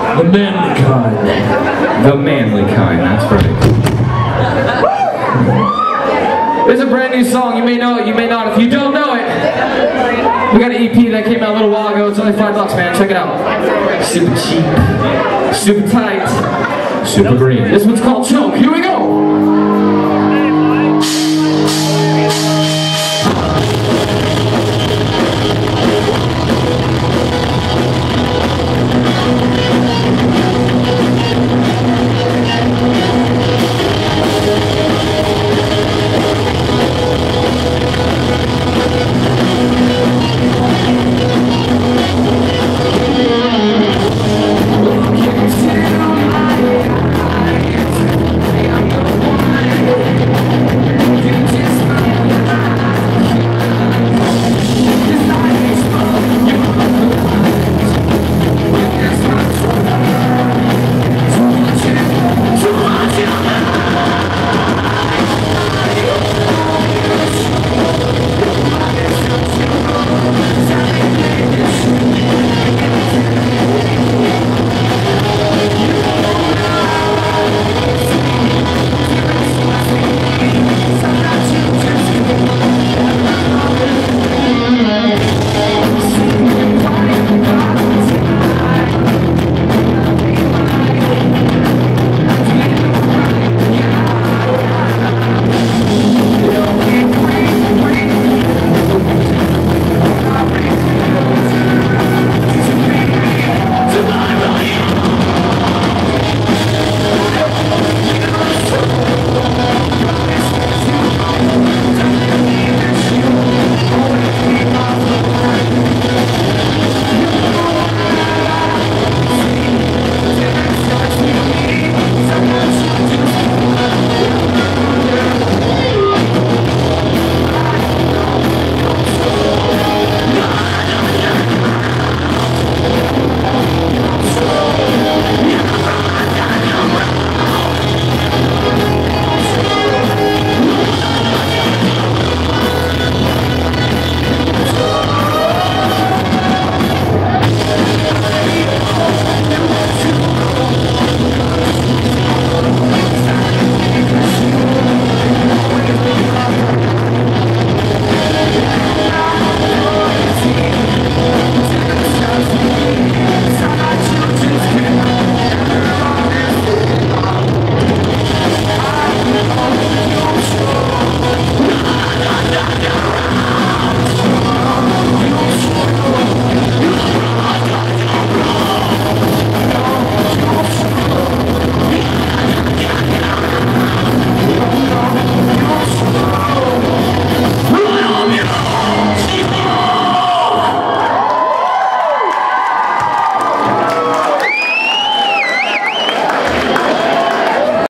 The manly kind. The manly kind, that's right. It's a brand new song. You may know it, you may not. If you don't know it, we got an EP that came out a little while ago. It's only $5, man. Check it out. Super cheap, super tight, super green. This one's called Choke. Here we go.